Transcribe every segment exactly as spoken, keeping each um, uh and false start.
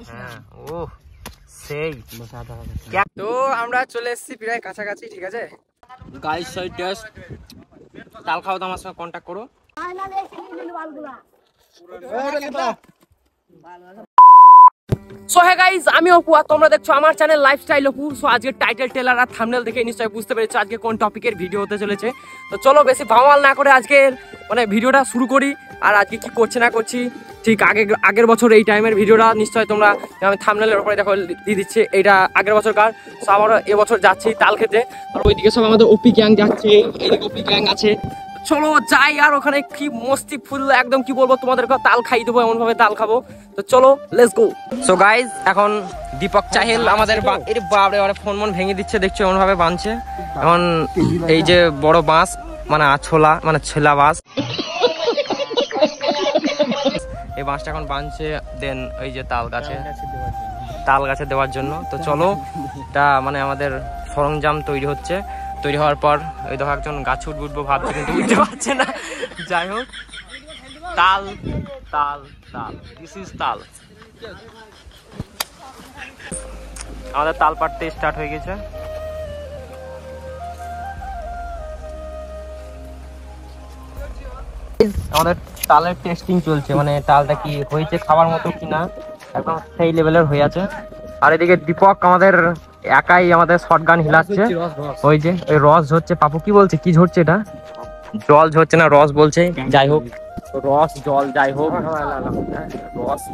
ও সেই তো আমরা চলে এসেছি প্রায় কাছাকাছি, ঠিক আছে গাইস। সই টেস্ট তাল খাও তো আমার সঙ্গে কন্ট্যাক্ট করো। সো হে গাইস, আমি অপু আর তোমরা দেখছো আমার চ্যানেল লাইফস্টাইল অপু। সো আজকে টাইটেল টেলার আর থাম্বনেল দেখে নিশ্চয়ই বুঝতে পেরেছো আজকে কোন টপিকের ভিডিও হতে চলেছে। তো চলো বেশি ভাওয়াল না করে আজকে মানে ভিডিওটা শুরু করি। আর আজকে কি করছে না করছি ঠিক আগে আগের বছর এই টাইমের ভিডিওটা নিশ্চয়ই তোমরা আমি থাম্বনেলের উপরে দেখো দিয়ে দিচ্ছে, এইটা আগের বছরকার। সো আমরা এবছর যাচ্ছি তাল খেতে, আর ওইদিকে সব আমাদের ওপি গ্যাং যাচ্ছে, এইদিকে ওপি গ্যাং আছে। চলো যাই, আর ওখানে কি মস্তি ফুল একদম কি বলবো তোমাদেরকে, তাল খাই দেবো এমন ভাবে তাল খাবো। তো চলো লেটস গো। সো গাইজ এখন দীপক চাহিল আমাদের এর বাপরে বাপরে ফোন মন ভেঙে দিচ্ছে, দেখছো এমন ভাবে বাঁধছে। এখন এই যে বড় বাঁশ মানে ছোলা মানে ছেলা বাঁশ, এই বাঁশটা এখন বাঁধছে। দেন এই যে তাল গাছে তাল গাছে দেওয়ার জন্য। তো চলো এটা মানে আমাদের সরঞ্জাম তৈরি হচ্ছে। তৈরি হওয়ার পর ওই দেখো একজন গাছ উঠবো উঠবো ভাবছে কিন্তু উঠতে পারছে না। যাই হোক, তাল তাল তাল দিস ইজ তাল। আমাদের তাল পাড়তে স্টার্ট হয়ে গেছে। আমাদের তালের টেস্টিং চলছে, মানে তালটা কি হয়েছে খাবার মতো কিনা, একদম সেই লেভেলের হয়ে আছে। আর এদিকে দীপক আমাদের একাই আমাদের শটগান হিলাচ্ছে। ওই যে ওই রস ঝরছে, পাপু কি বলছে, কি ঝরছে এটা? জল ঝরছে না রস বলছে। যাই হোক রস জল যাই হোক রস।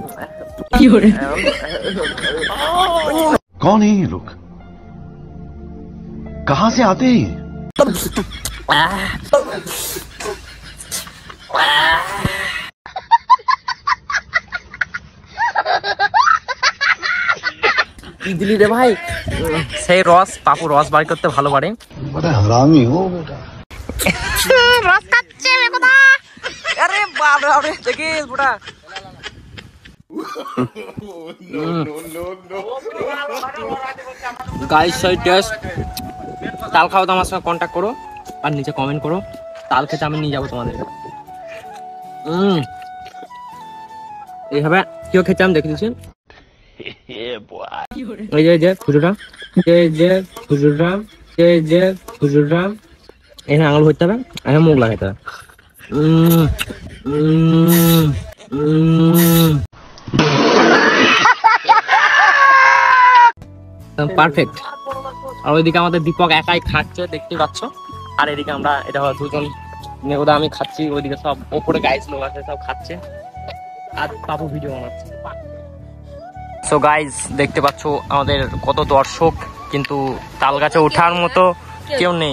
कौन है ये लोग, कहां से आते हैं? দিলি রে ভাই, সেই রস পাপু রস বার করতে ভালো পারে। বড় হারামি হো বেটা, রস খাচ্ছে বেটা। আরে বাপ রে বাপ রে, দেখিস বেটা। গাইস সই টেস্ট তাল খাও তো আমার সঙ্গে কন্ট্যাক্ট করো আর নিচে কমেন্ট করো, তাল খেতে আমি নিয়ে যাবো তোমাদের। হম এইভাবে কেউ খেতে আমি দেখে দিচ্ছি। এই যে যে খুচুরা এই যে খুচুরা এই যে খুচুরা এখানে আঙুল ভরতে হবে, এখানে মুখ লাগাতে হবে। পারফেক্ট। আর ওইদিকে আমাদের দীপক একাই খাচ্ছে দেখতে পাচ্ছ, আর এদিকে আমরা এটা দুজন মেঘদা আমি খাচ্ছি, ওইদিকে সব ওপরে গাইস লোক আছে সব খাচ্ছে, আর পাপু ভিডিও বানাচ্ছে। সো গাইস দেখতে পাচ্ছ আমাদের কত দর্শক, কিন্তু তাল গাছে ওঠার মতো কেউ নেই।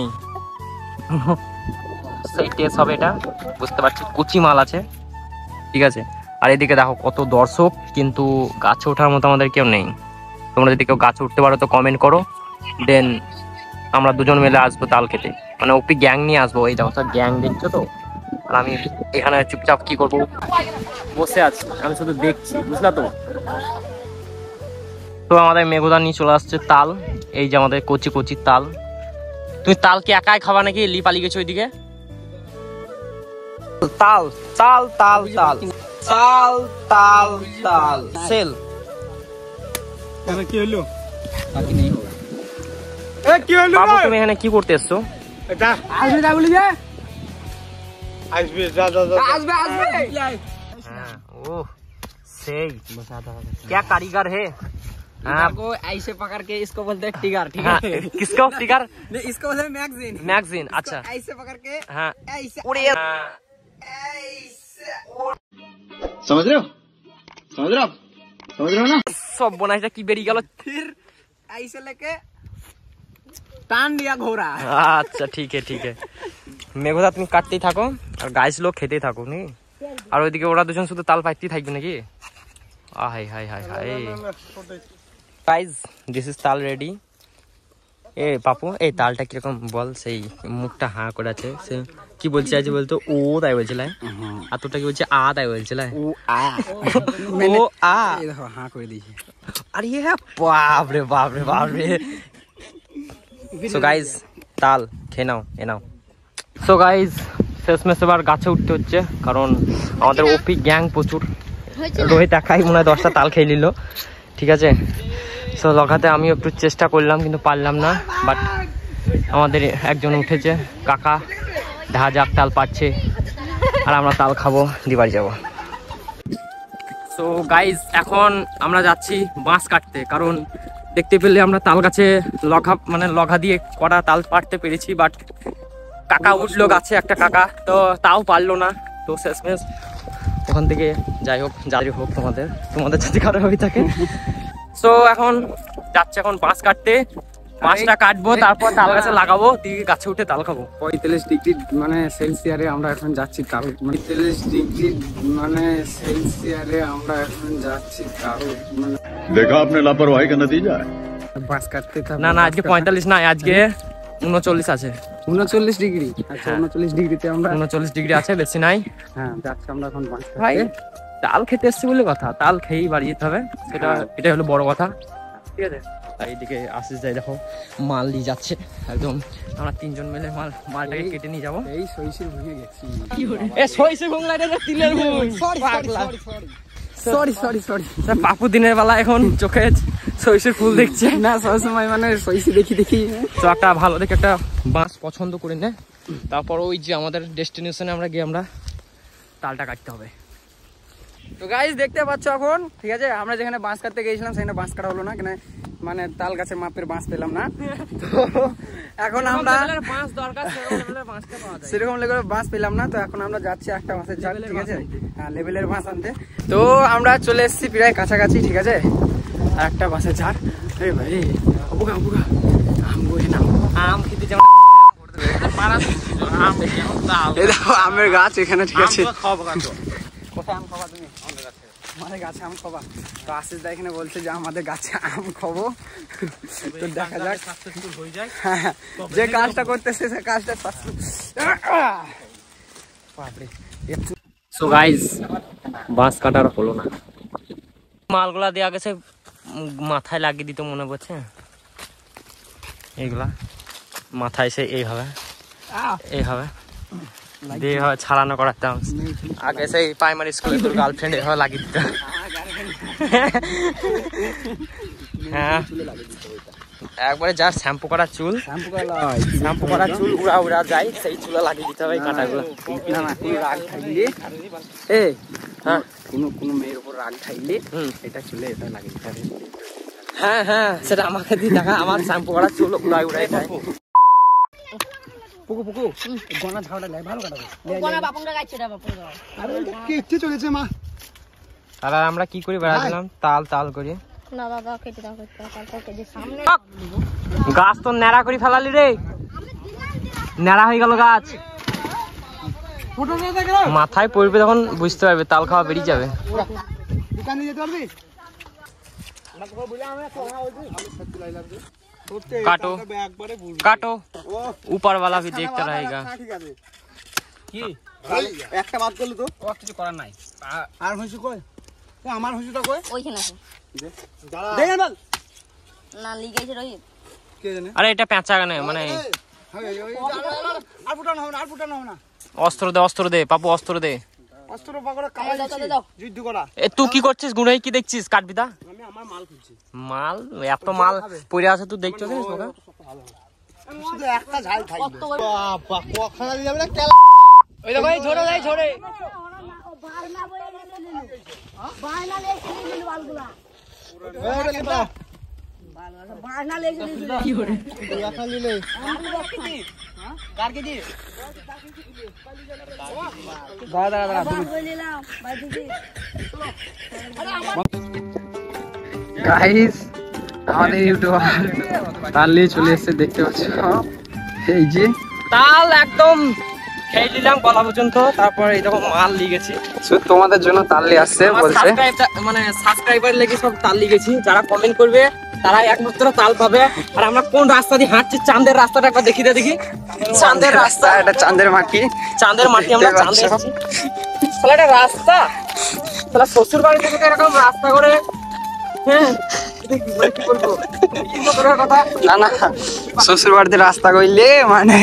সেই টেস্ট হবে এটা বুঝতে পারছি, কুচি মাল আছে ঠিক আছে। আর এদিকে দেখো কত দর্শক, কিন্তু গাছে ওঠার মতো আমাদের কেউ নেই। তোমরা যদি কেউ গাছে উঠতে পারো তো কমেন্ট করো, দেন আমরা দুজন মিলে আসবো তাল খেতে, মানে ওপি গ্যাং নিয়ে আসবো। এই দেখো গ্যাং দেখছো তো, আর আমি এখানে চুপচাপ কি করবো বসে আছি, আমি শুধু দেখছি বুঝলা তো। তো আমাদের মেঘদা নিয়ে চলে আসছে তাল, এই যে আমাদের কচি কচি তাল। তুমি তাল কি একাই খাবা নাকি লি পালিয়ে গেছো ওইদিকে? তাল তাল তাল তাল তাল তাল তাল সেল কি হলো? বাবু তুমি এখানে কি করতে এসছো? क्या कारीगर है? हाँ को ऐसे पकड़ के इसको बोलते हैं टिगर, ठीक है? किसको टिगर? नहीं इसको बोलते हैं मैगजीन। मैगजीन अच्छा, ऐसे पकड़ के हाँ ऐसे उड़े समझ रहे हो समझ रहे हो समझ रहे हो ना? सब बनाइছে কি বেরিয়ে গেল, फिर ऐसे लेके টান দিয়া ঘোড়া। আচ্ছা ঠিক আছে ঠিক আছে, মেঘদা তুমি কাটতেই থাকো আর গাইস লোক খেতেই থাকো নি। আর ওইদিকে ওরা দুজন শুধু তাল পাইতেই থাকবে নাকি? Hi hi hi hi guys this is তাল রেডি। এ পাপু এই তালটা কিরকম বল, সেই মুখটা হাঁ করে আছে, সে কি বলছে আজ বলতো ও তাই বলছিল, আর তোরটা কি বলছে আ তাই বলছিল, ও আ ও আ দেখো হাঁ করে দিয়েছে। আরে হ্যাঁ বাপ রে বাপ রে বাপ রে। সো গাইস তাল খেয়ে নাও এ নাও। সো গাইস শেষমেশ এবার গাছে উঠতে হচ্ছে, কারণ আমাদের ওপি গ্যাং প্রচুর। রোহিত একাই মনে হয় দশটা তাল খেয়ে নিল, ঠিক আছে। সো লগাতে আমিও একটু চেষ্টা করলাম কিন্তু পারলাম না, বাট আমাদের একজন উঠেছে কাকা, দেখা যাক তাল পাচ্ছে আর আমরা তাল খাবো, দিয়ে বাড়ি যাবো। সো গাইজ এখন আমরা যাচ্ছি বাঁশ কাটতে, কারণ দেখতে পেলে আমরা তাল গাছে লগা মানে লগা দিয়ে কটা তাল পাড়তে পেরেছি, বাট কাকা উঠলো গাছে একটা কাকা, তো তাও পারলো না। তো শেষমেশ ওখান থেকে যাই হোক যাই হোক তোমাদের তোমাদের যদি কারো হয়ে থাকে। সো এখন যাচ্ছে এখন বাঁশ কাটতে, বাঁশটা কাটবো তারপর তাল গাছে লাগাবো, দিয়ে গাছে উঠে তাল খাবো। পঁয়তাল্লিশ ডিগ্রি মানে সেলসিয়াসে আমরা এখন যাচ্ছি তাল পঁয়তাল্লিশ ডিগ্রি মানে সেলসিয়াসে আমরা এখন যাচ্ছি তাল মানে देखा आपने लापरवाही का नतीजा है। বাস কাটতে থাকবো। না না আজকে পঁয়তাল্লিশ নাই, আজকে উনচল্লিশ আছে। উনচল্লিশ ডিগ্রি আচ্ছা, হ্যাঁ। উনচল্লিশ ডিগ্রিতে আমরা উনচল্লিশ ডিগ্রি আছে, বেশি নাই। হ্যাঁ যাচ্ছি আমরা এখন বাস কাটতে। ভাই তাল খেতে এসছি বলে কথা, তাল খেয়েই বাড়ি যেতে হবে, সেটা এটাই হলো বড় কথা। ঠিক আছে, আর এইদিকে আশিস যাই দেখো মাল নিয়ে যাচ্ছে একদম, আমরা তিনজন মিলে মাল মালটাকে কেটে নিয়ে যাবো। এই সইসির ভুঙে গেছি। এ সইছে ভুং লাগে না, তিলের ভুং। সরি সরি সরি পাপু দিনের বেলা এখন চোখে সইসের ফুল দেখছে না, সবসময় মানে সইসি দেখি দেখি। তো একটা ভালো দেখে একটা বাঁশ পছন্দ করে নে, তারপর ওই যে আমাদের ডেস্টিনেশনে আমরা গিয়ে আমরা তালটা কাটতে হবে। তো গাইস দেখতে পাচ্ছ এখন, ঠিক আছে, আমরা যেখানে বাঁশ কাটতে গিয়েছিলাম সেখানে বাঁশ কাটা হলো না, কেন মানে তাল গাছের মাপের বাঁশ পেলাম না। তো এখন আমরা বাঁশ দরকার সেরকম লেভেলের বাঁশ পেলাম না, তো এখন আমরা যাচ্ছি একটা বাঁশের ঝাড়, ঠিক আছে, হ্যাঁ লেভেলের বাঁশ আনতে। তো আমরা চলে এসেছি প্রায় কাছাকাছি, ঠিক আছে, আর একটা বাঁশের ঝাড়। এই ভাই অপুকা অপুকা আম গোয়ে নাম আম খেতে যেমন এই দেখো আমের গাছ এখানে, ঠিক আছে। কোথায় আম খাবা তুমি? আমাদের গাছে আম খাবা? তো আশিস দা এখানে বলছে যে আমাদের গাছে আম খাবো, তো দেখা যাক হয়ে যায়। হ্যাঁ, যে কাজটা করতেছে সে কাজটা বাপরে। সো গাইস বাঁশ কাটার হলো না, মালগুলা দেওয়া গেছে মাথায় লাগিয়ে দিতে মনে পড়ছে, এইগুলা মাথায় সে এইভাবে এইভাবে দিয়ে এইভাবে ছাড়ানো করাতাম আগে, সেই প্রাইমারি স্কুলে তোর গার্লফ্রেন্ড এইভাবে লাগিয়ে দিত। হ্যাঁ একবারে যার শ্যাম্পু করা চুল, শ্যাম্পু করা চুল উড়া উড়া যায়, সেই চুলা লাগিয়ে দিতে হবে কাঁটাগুলো। না না, কোনো রাগ খাইলে এ হ্যাঁ কোনো কোনো মেয়ের উপর রাগ খাইলে হুম এটা চুলে এটা লাগিয়ে দিতে হবে। হ্যাঁ হ্যাঁ সেটা আমাকে দিয়ে দেখা, আমার শ্যাম্পু করা চুল উড়াই উড়াই যায়। পুকু পুকু গনা ঝাউটা লাই ভালো কাটাবে। গনা বাপুংটা গাইছে রে বাপুং। আরে কি ইচ্ছে চলেছে মা। আর আমরা কি করে বেড়াচ্ছিলাম তাল তাল করে, না বাবা কেটে দাও কেটে দাও, তারপর কেটে সামনে গাছ তো ন্যাড়া করে ফেলালি রে, ন্যাড়া হয়ে গেল গাছ, মাথায় পড়বে তখন বুঝতে পারবে তাল খাওয়া বেরিয়ে যাবে। দোকানে যেতে পারবি? काटो काटो ऊपर वाला भी देखता रहेगा। কি একটা বাদ করলি তো ও কিছু করার নাই। আর হইছে কই? ও আমার হইছেটা কই? ওইখানে আছে দেখেন বল না লিগাইছে রহিত কে জানে। আরে এটা পেঁচা গানে মানে আর ফুটানো হবে না, আর ফুটানো হবে না। অস্ত্র দে অস্ত্র দে পাপু অস্ত্র দে। অস্ত্র পাকড়ে কামাই দাও দাও দাও যুদ্ধ করা। এ তুই কি করছিস গুনাই কি দেখছিস কাটবি দা? আমি আমার মাল খুঁজছি। মাল এত মাল পড়ে আছে তুই দেখছিস না তোকে? শুধু একটা ঝাল থাকবে। বাবা কোখানা দিয়ে যাবে না কেলা। ওই দেখো এই ঝরে যাই ঝরে বারনা বয়ে নিলে নিলে বারনা লেখে নিলে বালগুলা ওরে কেলা বারনা লেখে নিলে কি করে কোখানা দিলে কার কে দি দাঁড়া দাঁড়া দাঁড়া বারনা বয়ে নিলাম ভাই দিদি গাইস আমাদের ইউটিউবার তালি চলে এসেছে দেখতে পাচ্ছ। এই যে তাল একদম খেয়ে নিলাম গলা পর্যন্ত, তারপর এই দেখো মাল নিয়ে গেছি। শুধু তোমাদের জন্য তালি আসছে বলছে। মানে সাবস্ক্রাইবার লেগে সব তাল নিয়ে গেছি, যারা কমেন্ট করবে তারা একমাত্র তাল পাবে। আর আমরা কোন রাস্তা দিয়ে হাঁটছি, চাঁদের রাস্তাটা একবার দেখি দেখি চাঁদের রাস্তা, এটা চাঁদের মাটি, চাঁদের মাটি আমরা চাঁদে এসেছি। তাহলে এটা রাস্তা, তাহলে শ্বশুর বাড়ি থেকে এরকম রাস্তা করে হ্যাঁ কি বলবো কথা না না শ্বশুর বাড়িতে রাস্তা কইলে মানে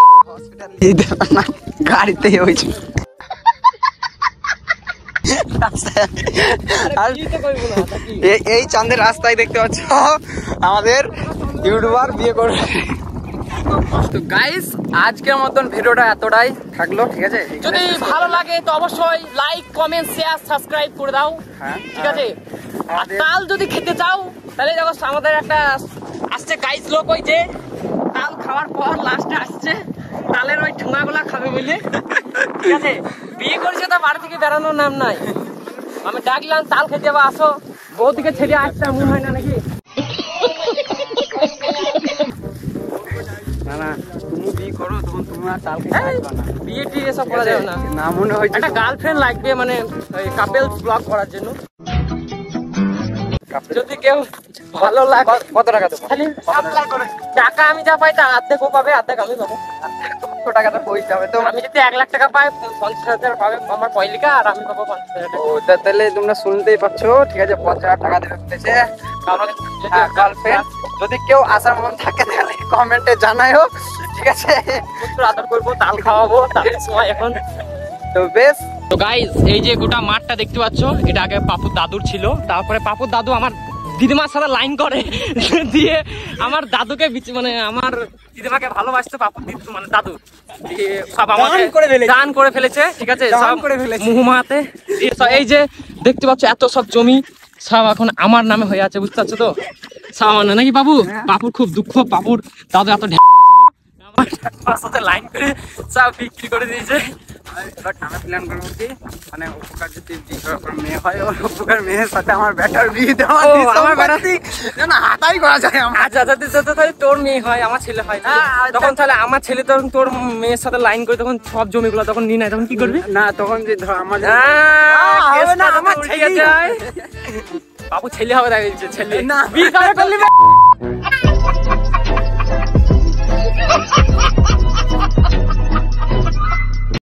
হসপিটাল দিয়ে দেবে না, গাড়িতে হয়েছে। আর এ- এই চাঁদের রাস্তায় দেখতে পাচ্ছ আমাদের ইউটিউবার বিয়ে করবে। তো গাইস আজকের মতন ভিডিওটা এতটাই থাকলো, ঠিক আছে? যদি ভালো লাগে তো অবশ্যই লাইক কমেন্ট শেয়ার সাবস্ক্রাইব করে দাও, হ্যাঁ, ঠিক আছে? আর আমাদের- তাল যদি খেতে চাও তাহলে দেখো আমাদের একটা আসছে গাইস লোক, ওই যে তাল খাওয়ার পর লাস্টে আসছে তালের ওই ঠুঙাগুলা খাবে বলে, ঠিক আছে? বিয়ে করেছে তো বাড়ি থেকে বেড়ানোর নাম নাই। আমি ডাকলাম তাল খেতে যাবো, আসো। বউ দিকে ছেড়ে আসতে মনে হয় না নাকি? না না, তুমি বিয়ে করো তখন তুমি আর তাল খেতে এই, আসবা না। বিয়ে টিয়ে এসব করা যাবে না। না মনে হয়েছে একটা গার্লফ্রেন্ড লাগবে, মানে কাপেলস ব্লগ করার জন্য। যদি কেউ ভালো লাগে ক- কত টাকা দেবো? খালি টাকা আমি যা পাই তার অর্ধেক ও পাবে, অর্ধেক আমি পাবো। কত টাকা তো পয়সা হবে তো? আমি যদি এক লাখ টাকা পাই পঞ্চাশ হাজার পাবে আমার পয়লিকা, আর আমি পাবো পঞ্চাশ হাজার টাকা। ও তা- তাহলে তোমরা শুনতেই পাচ্ছ, ঠিক আছে? পঞ্চাশ হাজার টাকা দেবে বলেছে কারণ গার্লফ্রেন্ড। যদি কেউ আসার মন থাকে তাহলে কমেন্টে জানায়ও, ঠিক আছে? প্রচুর আদর করবো, তাল খাওয়াবো, তালের সময় এখন। তো বেশ, তো গাইস এই যে গোটা মাঠটা দেখতে পাচ্ছ, এটা আগে পাপুর দাদুর ছিল। তারপরে পাপুর দাদু আমার দিদিমার সাথে লাইন করে দিয়ে আমার দাদুকে বিচ- মানে আমার দিদিমাকে ভালোবাসতো পাপুর দিদি মানে দাদু দিয়ে সব আমাকে দান করে ফেলেছে। দান করে ফেলেছে, ঠিক আছে? দান সব করে ফেলেছে। মুহুমাতে দিয়ে সব এই যে দেখতে পাচ্ছ এত সব জমি সব এখন আমার নামে হয়ে আছে, বুঝতে পারছো তো? সব আমার না- নাকি বাবু? পাপুর খুব দুঃখ, পাপুর দাদু এত ঢ্যা- আমার আমার সাথে লাইন করে সব বিক্রি করে দিয়েছে। এবার টানা প্ল্যান করবো কি, মানে উপকার যদি বিয়ে করার পর মেয়ে হয়, ওর উপকার মেয়ের সাথে আমার ব্যাটার বিয়ে দেওয়া, ও, আমার আমার ব্যাটার না হাতাই করা যায় আমার। আচ্ছা আচ্ছা আচ্ছা, আচ্ছা, তাহলে তোর মেয়ে হয় আমার ছেলে হয়, তখন তাহলে আমার ছেলে তখন তোর মেয়ের সাথে লাইন করে তখন সব জমিগুলো তখন নিয়ে নেয়, তখন কি করবি? না তখন যে ধর আমার আহ, হবে না, কেসটা আমার যদি উল্টে ছেলেই যায়। বাবু ছেলে হবে, তাই বলছে, ছেলে না। বিয়ে কবে করলি বে?